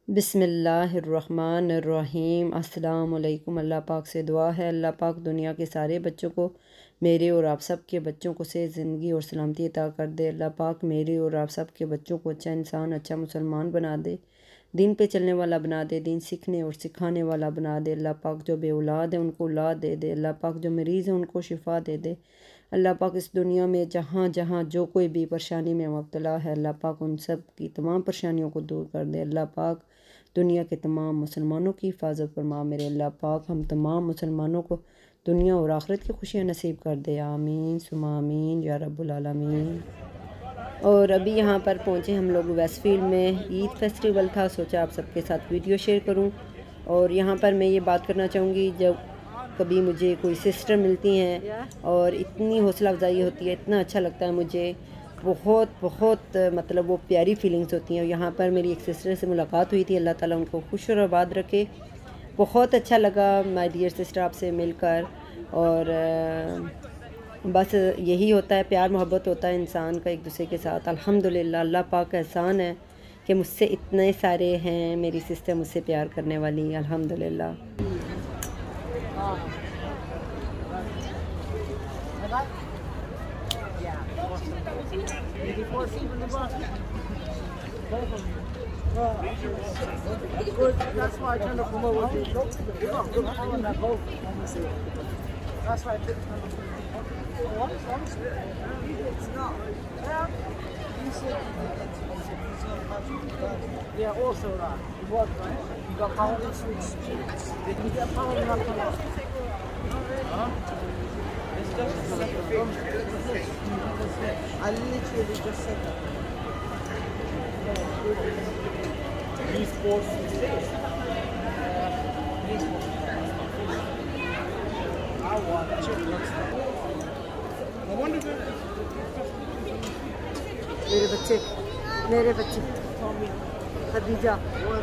बिस्मिल्लाहिर्रहमानिर्रहीम। अस्सलाम वालेकुम। अल्लाह पाक से दुआ है अल्लाह पाक दुनिया के सारे बच्चों को, मेरे और आप सब के बच्चों को से ज़िंदगी और सलामती अता कर दे। अल्लाह पाक मेरे और आप सब के बच्चों को अच्छा इंसान, अच्छा मुसलमान बना दे, दीन पे चलने वाला बना दे, दीन सीखने और सिखाने वाला बना दे। अल्लाह पाक जो बे औलाद है उनको औलाद दे दे। अल्लाह पाक जो मरीज़ है उनको शिफा दे दे। अल्लाह पाक इस दुनिया में जहाँ जहाँ जो कोई भी परेशानी में मुब्तला है, अल्लाह पाक उन सब की तमाम परेशानियों को दूर कर दे। अल्लाह पाक दुनिया के तमाम मुसलमानों की हिफाजत फरमा। मेरे अल्लाह पाक हम तमाम मुसलमानों को दुनिया और आखिरत की खुशियाँ नसीब कर दे। आमीन सुमा आमीन या रब्बुल आलमीन। और अभी यहाँ पर पहुँचे हम लोग वेस्टफील्ड में, ईद फेस्टिवल था, सोचा आप सबके साथ वीडियो शेयर करूँ। और यहाँ पर मैं ये बात करना चाहूँगी, जब कभी मुझे कोई सिस्टर मिलती हैं और इतनी हौसला अफजाई होती है, इतना अच्छा लगता है मुझे, बहुत बहुत मतलब वो प्यारी फीलिंग्स होती हैं। यहाँ पर मेरी एक सिस्टर से मुलाकात हुई थी, अल्लाह ताला उनको खुश और आबाद रखे। बहुत अच्छा लगा माय डियर सिस्टर आपसे मिलकर। और बस यही होता है, प्यार मोहब्बत होता है इंसान का एक दूसरे के साथ। अल्हम्दुलिल्लाह अल्लाह पाक का एहसान है कि मुझसे इतने सारे हैं मेरी सिस्टर मुझसे प्यार करने वाली, अल्हम्दुलिल्लाह। That's why I turned up from over here. You got good power in that boat. That's why I took it. It's not. Yeah, also that. It was, right? You got power in switch. Did you get power in that power? I literally just said that. These sports I want chocolate. I wonder if मेरे बच्चे खदीजा।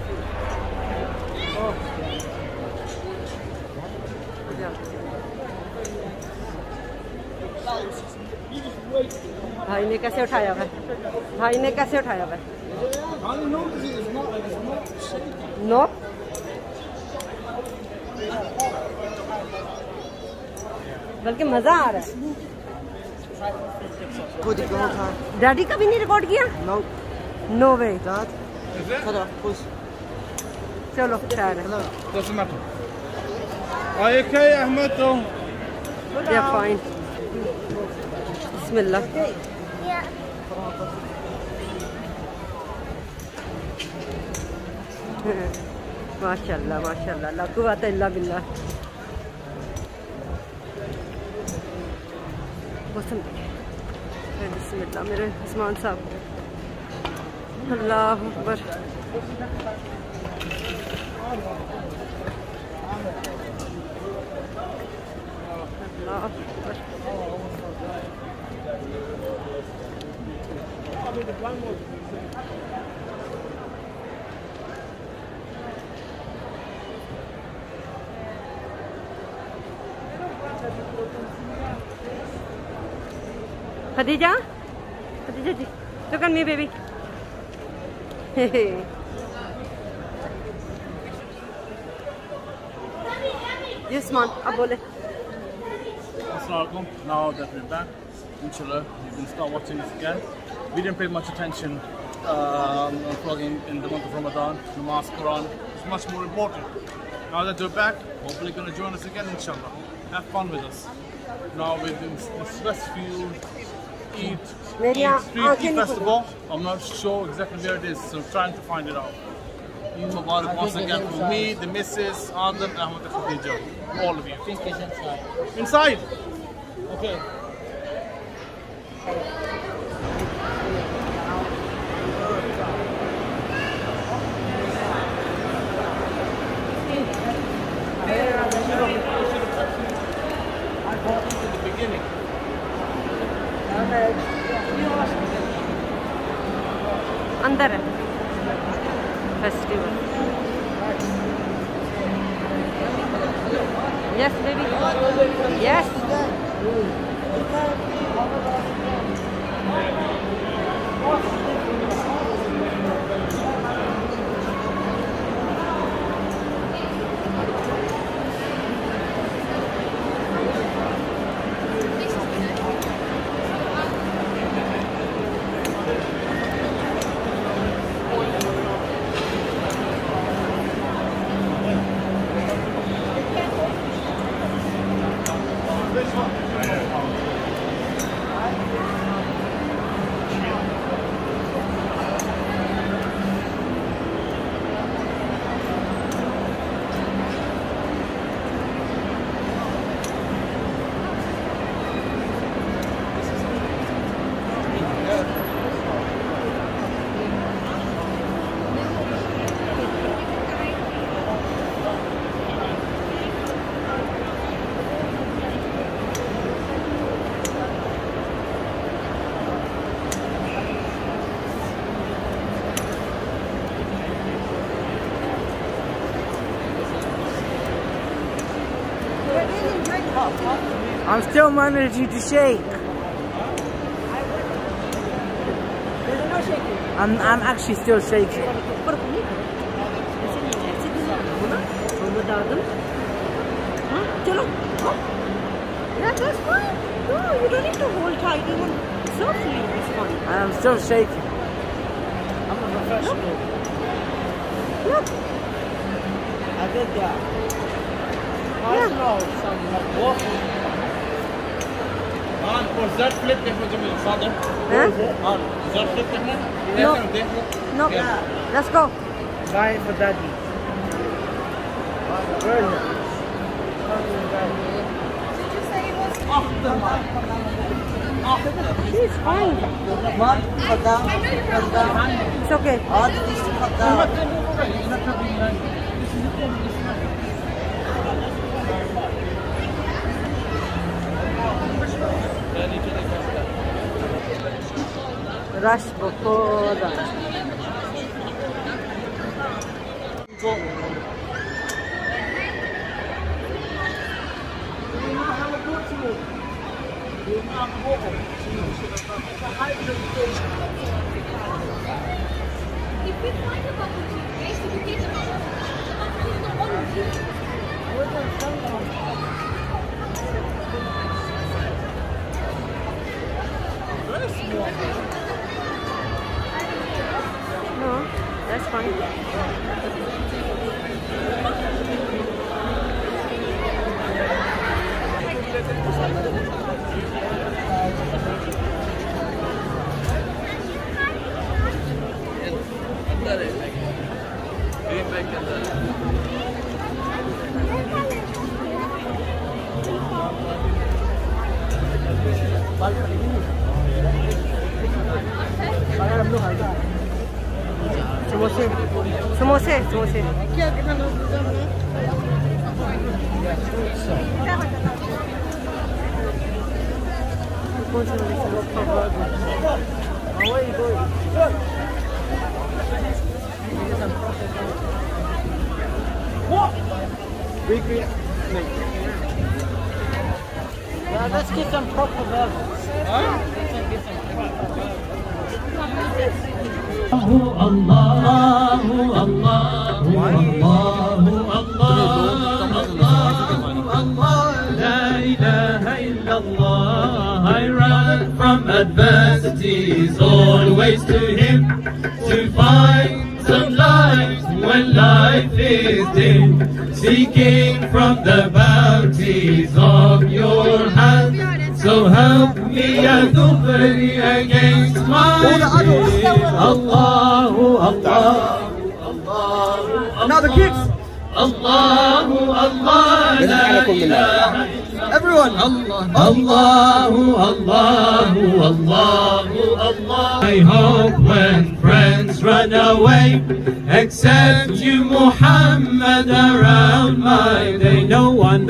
भाई ने कैसे उठाया हुआ है, भाई ने कैसे उठाया हुआ है। नो बल्कि मजा आ रहा है। डैडी का भी नहीं रिकॉर्ड किया? No way. चलो खैर है। या फाइन। बिस्मिल्लाह। माशाल्लाह माशाल्लाह, ला कुव्वता इल्ला बिल्लाह। बिस्मिल्लाह मेरे उस्मान साहब। अल्लाह अकबर। अल्लाह अकबर। खदीजा, खदीजा जी, look at me baby. Yes man, अब बोले। Assalamualaikum. Now that we're back, inshallah, you can start watching this again. We didn't pay much attention on vlogging in the month of Ramadan. Namaz, Quran is much more important. Now that we're back, hopefully going to join us again, inshallah. Have fun with us. Now we're doing this Westfield Eid Street Festival. I'm not sure exactly where it is, so I'm trying to find it out. Eid Mubarak once again for me, the missus, Adam, Ahmed, and Khadija. All of you. I think it's inside. Inside? Okay. I bought it in the beginning. अंदर है festival. Yes, baby. Yes. I'm still managing to shake. I'm actually still shaking. Yeah, that's fine. No, you don't need to hold tight even softly. It's fine. I'm still shaking. I'm a professional. Look. I did that. I know something like waffle. For that flip, father. That flip, No. Let's go. Buy it for daddy. Where is it? It's fine. It's okay. Rush before that. If we find a bubble tea place, we get a bubble tea. No, that's fine. समोसे समोसे समोसे क्या खाना Let's get some proper levels. I run from adversities always to Him to find some light when life is dim, seeking from the bounties of your hand. So help me ya Dhufri against my sin. Allahu Allah, Allahu Now the kids. Allahu Allah, la ilaha Everyone. Allahu, Allahu, Allahu, Allah. I hope when friends run away, except you, Muhammad, around my day. No one,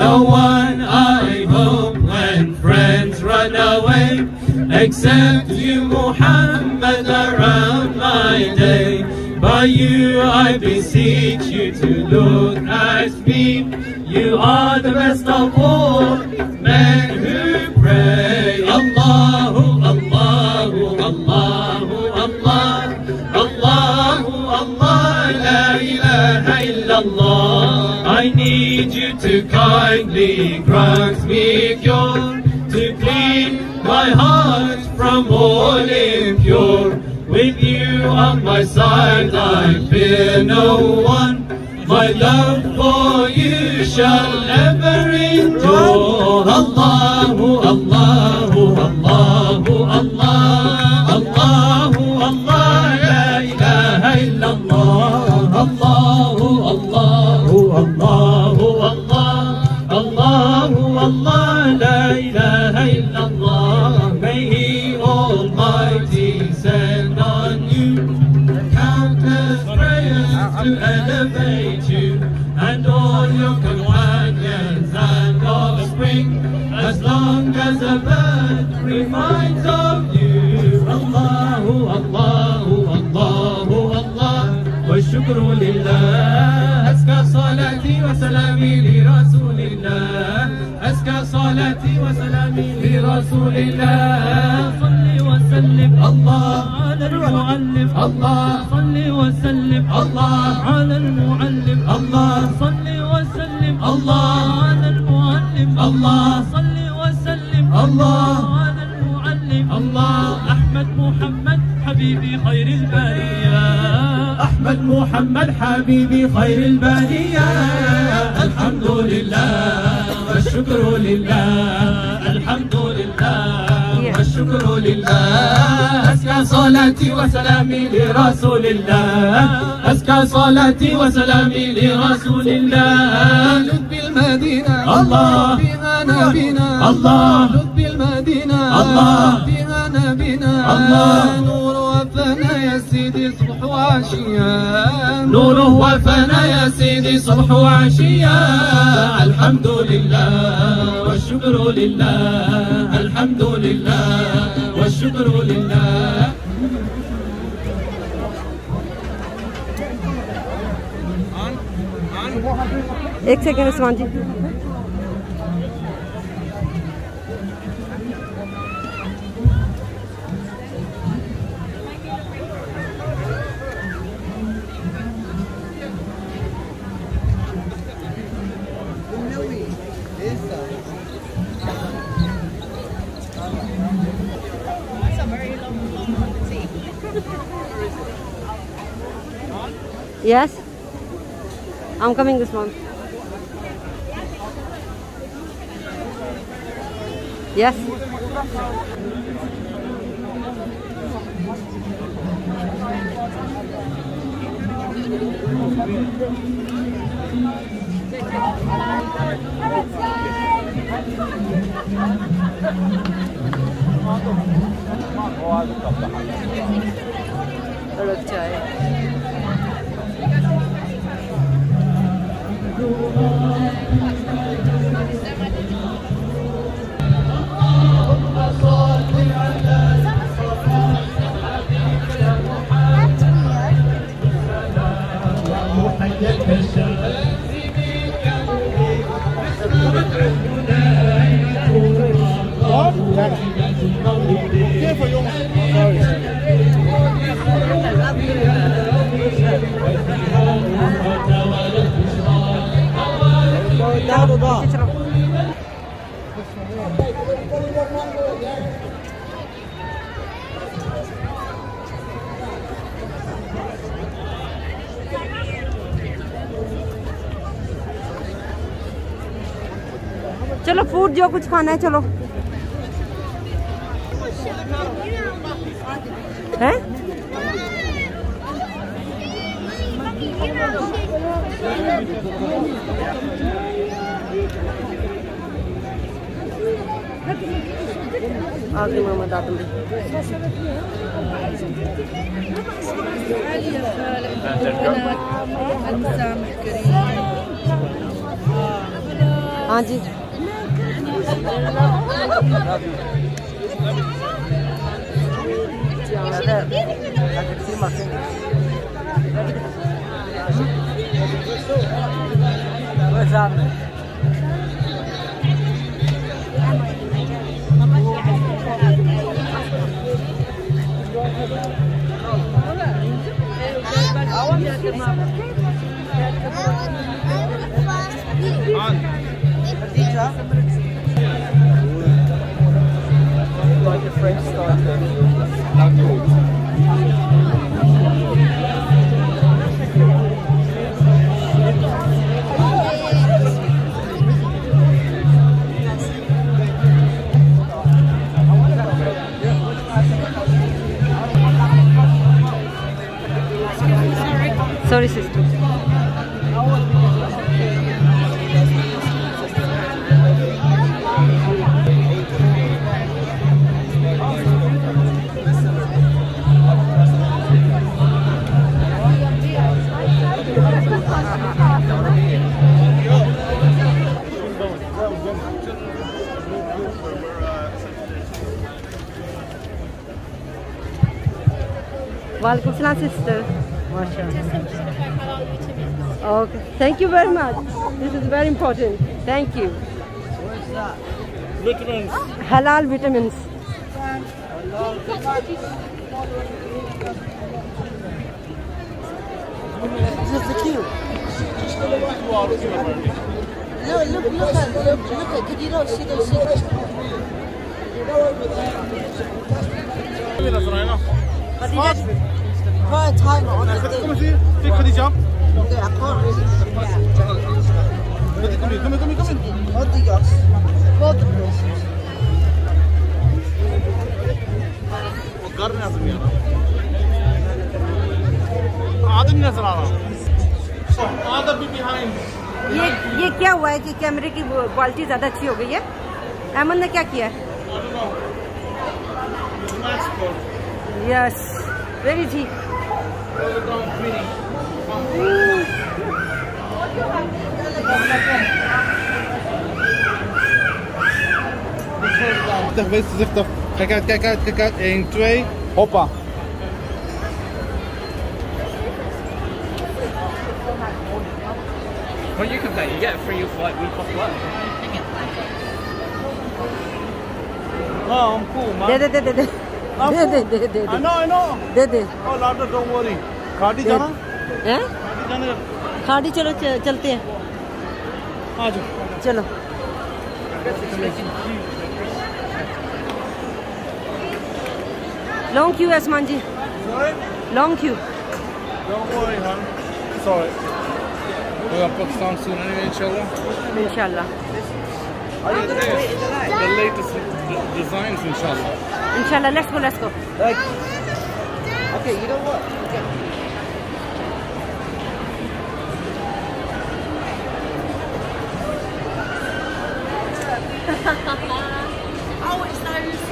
I hope when friends run away, except you, Muhammad, around my day. By you I beseech you to look at me. You are the best of all men who pray. Allahu, Allahu, Allahu, Allah, Allahu, Allah, la ilaha illallah. I need you to kindly grant me cure, to clean my heart from all impure. With you on my side, I fear no one. My love for you shall ever endure. Allahu, Allahu, Allahu, Allah, Allahu, Allah, la ilaha illallah. Allahu, Allahu, Allahu, Allah, Allahu, Allah, la ilaha illallah. May He Almighty send on you countless prayers to elevate you and all your companions and offspring, as long as a bird reminds of you. Allahu, Allahu, Allahu, Allah, wa shukru lillah. أزكى صلاتي وسلامي لرسول الله، أزكى صلاتي وسلامي لرسول الله. صل وسلم الله على المعلم، الله صل وسلم الله على المعلم، الله صل وسلم الله على المعلم، الله صل وسلم الله على المعلم. الله أحمد محمد حبيبي خير البرية، أحمد محمد حبيبي خير البرية. الحمد لله والشكر لله، الحمد لله والشكر لله. أزكى صلاتي وسلامي لرسول الله، أزكى صلاتي وسلامي لرسول الله. لب المدينة الله فيها نبينا، الله لب المدينة الله فيها نبينا. الله نور وفنا يا سيدي صبح وعشية، نوره وفنا يا سيدي صبح وعشية. الحمد لله والشكر لله، الحمد لله والشكر لله. एक second Usman ji. Yes, I'm coming this month. Yes. अच्छा है। चलो food जो कुछ खाना है चलो हैं आगे मोहम्मद आदम हाँ जी like a French starter. Sorry, sister. वालेकुम सलाम सिस्टर। माशाअल्लाह। Okay. Thank you very much. This is very important. Thank you. Vitamins. Halal vitamins. This is the queue. Look at, could you not see those cigarettes? Put a timer on the thing. Come see. Take Khadija. Yeah, I can't really. Come. Hold the yachts. Hold the places. घर में नजर नहीं आ रहा आदमी नजर आ रहा आदमी भी बिहाइंड ये क्या हुआ है कि कैमरे की क्वालिटी ज्यादा अच्छी हो गई है? अहमद ने क्या किया है? यस वेरी ठीक. Kijk uit, 1, 2, hoppa. Well, you can play. You get a free like week off work. Oh, I'm cool, man. दे. I know. दे. Oh, Lada, don't worry. खाड़ी जाना? हैं? खाड़ी जाने का? खाड़ी चलो चलते हैं. आ जाओ. चलो. लॉन्ग क्यू है Asmaan ji. Sorry? Long queue. Don't worry, hon. Sorry. We're gonna put some soon anyway, inshallah. इंशाल्लाह. The latest designs, inshallah. इंशाल्लाह. Let's go. Okay, you know what? Oh, it's those.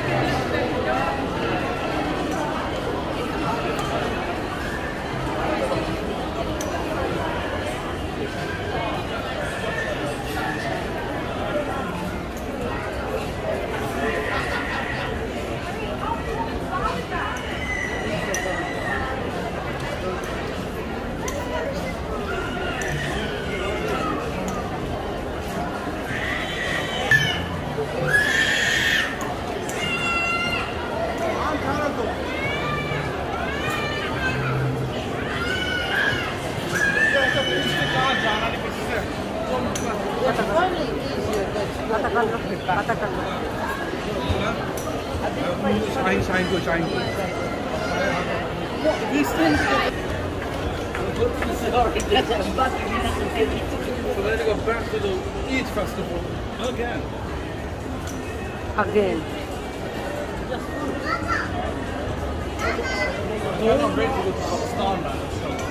पता कर लो. Shine good. These things. So then they go back to the Eid festival again. They're not ready to go to Pakistan, man.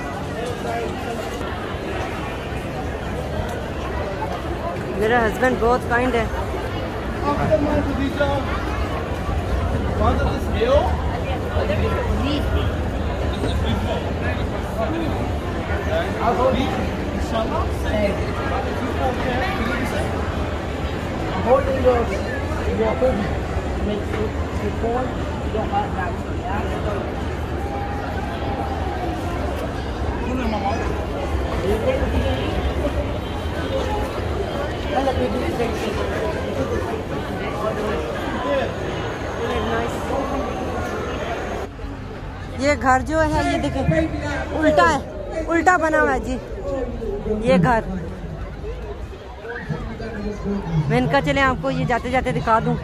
मेरा husband बहुत kind है. After my Khadija, father is ill. I'm holding your hoodie to make it fall. You don't have that. ये घर जो है ये देखें उल्टा बना हुआ है जी. ये घर मैं इनका चले आपको ये जाते जाते दिखा दूं.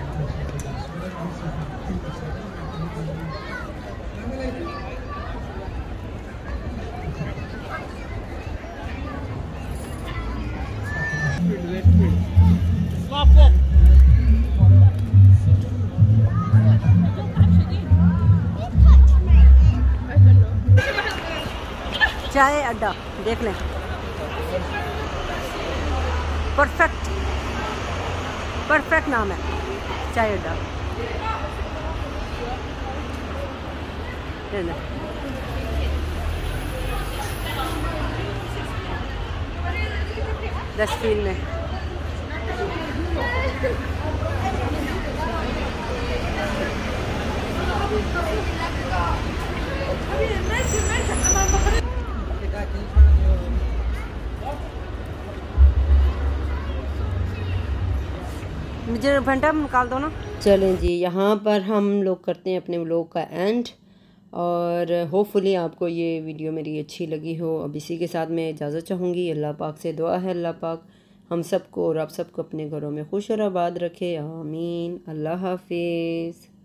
चाय अड्डा देख लें. परफेक्ट नाम है चाय अड्डा. वेस्टफील्ड में मुझे घंटा निकाल दो ना। चलें जी, यहाँ पर हम लोग करते हैं अपने व्लॉग का एंड, और होपफुली आपको ये वीडियो मेरी अच्छी लगी हो। अब इसी के साथ मैं इजाज़त चाहूँगी। अल्लाह पाक से दुआ है अल्लाह पाक हम सबको और आप सबको अपने घरों में खुश और आबाद रखे, आमीन। अल्लाह हाफिज़।